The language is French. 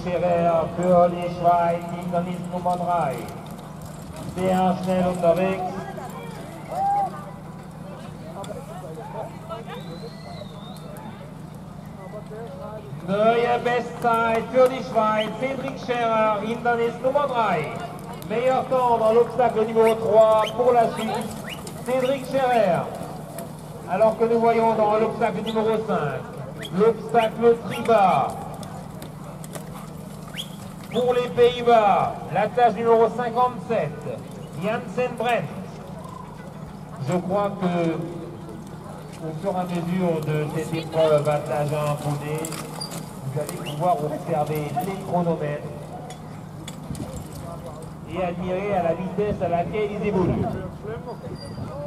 Scherer für die Schweiz, Hindernis Nummer 3. Sehr schnell unterwegs. Neue Bestzeit für die Schweiz, Cédric Scherer, Hindernis Nummer 3. Meilleur temps dans l'obstacle numéro 3 pour la Suisse, Cédric Scherer. Alors que nous voyons dans l'obstacle numéro 5, l'obstacle Triba. Pour les Pays-Bas, la tâche numéro 57, Janssen Brent. Je crois que, au fur et à mesure de cette épreuve à tâche imposée, vous allez pouvoir observer les chronomètres et admirer à la vitesse à laquelle ils évoluent.